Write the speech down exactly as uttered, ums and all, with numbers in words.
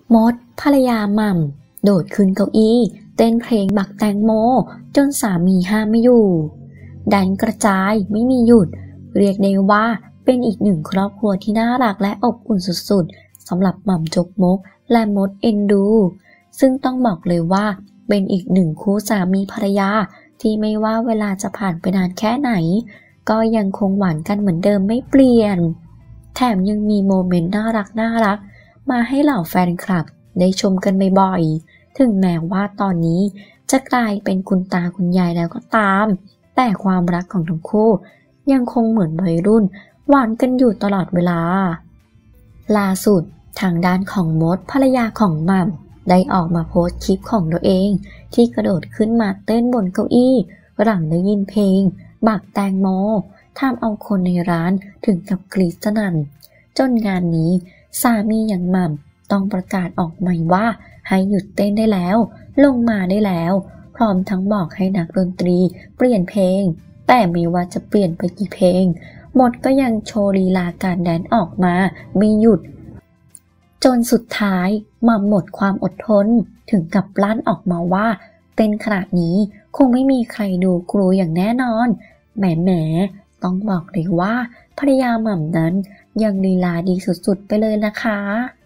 มดภรรยาหม่ำโดดขึ้นเก้าอี้เต้นเพลงบักแตงโมจนสามีห้ามไม่อยู่ดันกระจายไม่มีหยุดเรียกได้ว่าเป็นอีกหนึ่งครอบครัวที่น่ารักและอบอุ่นสุดๆสำหรับหม่ำจกมกและมดเอ็นดูซึ่งต้องบอกเลยว่าเป็นอีกหนึ่งคู่สามีภรรยาที่ไม่ว่าเวลาจะผ่านไปนานแค่ไหนก็ยังคงหวานกันเหมือนเดิมไม่เปลี่ยนแถมยังมีโมเมนต์น่ารักน่ารักมาให้เหล่าแฟนคลับได้ชมกันบ่อยๆถึงแม้ว่าตอนนี้จะกลายเป็นคุณตาคุณยายแล้วก็ตามแต่ความรักของทั้งคู่ยังคงเหมือนวัยรุ่นหวานกันอยู่ตลอดเวลาล่าสุดทางด้านของมดภรรยาของหม่ำได้ออกมาโพสต์คลิปของตัวเองที่กระโดดขึ้นมาเต้นบนเก้าอี้หลังได้ยินเพลงบักแตงโมทำเอาคนในร้านถึงกับกรี๊ดสนั่นจนงานนี้สามีอย่างหม่ำต้องประกาศออกใหม่ว่าให้หยุดเต้นได้แล้วลงมาได้แล้วพร้อมทั้งบอกให้นักดนตรีเปลี่ยนเพลงแต่ไม่ว่าจะเปลี่ยนไปกี่เพลงมดก็ยังโชว์ลีลาการแดนออกมาไม่หยุดจนสุดท้ายหม่ำหมดความอดทนถึงกับลั่นออกมาว่าเป็นขนาดนี้คงไม่มีใครดูกรูอย่างแน่นอนแหมแหมต้องบอกเลยว่าภรรยาหม่ำนั้นยังลีลาดีสุดๆไปเลยนะคะ